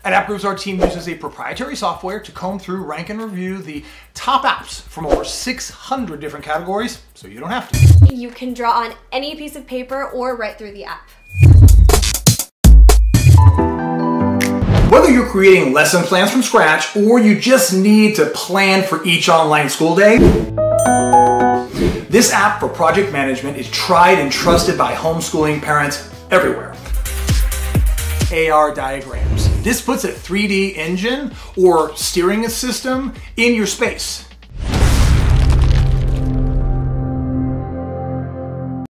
At App Groups, our team uses a proprietary software to comb through, rank, and review the top apps from over 600 different categories, so you don't have to. You can draw on any piece of paper or write through the app. Whether you're creating lesson plans from scratch or you just need to plan for each online school day, this app for project management is tried and trusted by homeschooling parents everywhere. AR diagrams. This puts a 3D engine or steering system in your space.